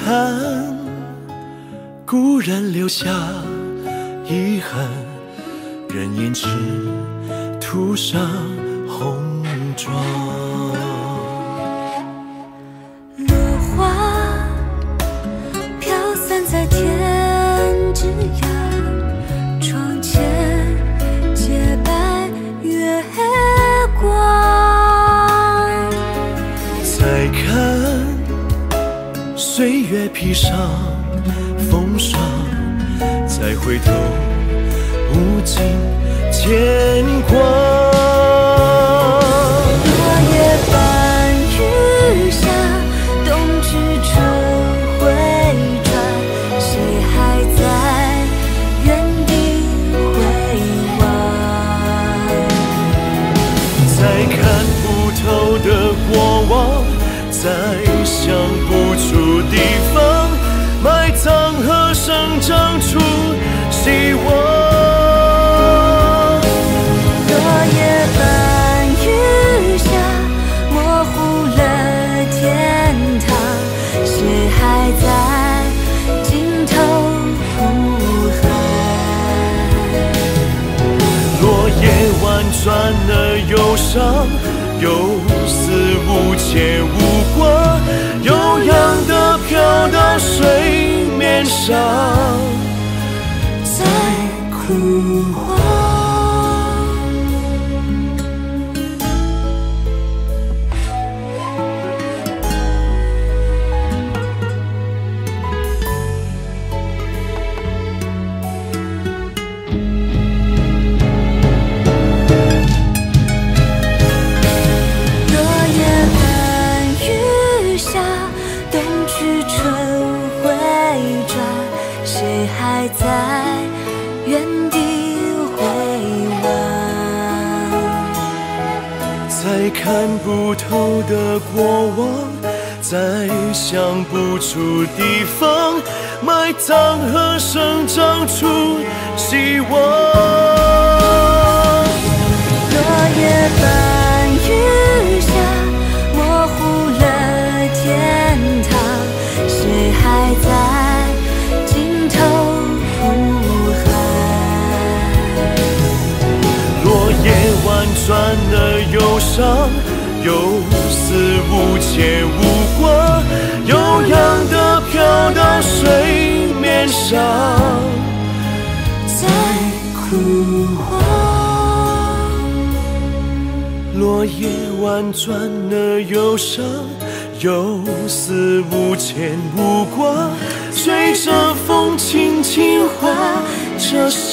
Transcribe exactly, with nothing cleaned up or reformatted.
看，故人留下遗憾，人言只涂上红妆。 落花飘散在天之涯，窗前洁白月光。 再看岁月披上风霜，再回头无尽牵挂。 落叶伴雨下，冬去春回转，谁还在原地回望？ 再看不透的过往，再想不出地方埋藏和生长出希望。 落叶伴雨下，模糊了天堂，谁还在尽头呼喊？ 落叶婉转了忧伤，有丝无牵无挂，悠扬地飘到水面上， 在枯黄。落叶伴雨下，冬去春回转，谁还在原地回望？ 再看不透的过往，再想不出地方埋藏和生长出希望。 落叶伴雨下，模糊了天堂，谁还在尽头呼喊？ 落叶婉转了忧伤，有丝无牵无挂，悠扬地飘到水面上， 在枯黄。 落叶婉转了忧伤，有丝无牵无挂，随着风轻轻划着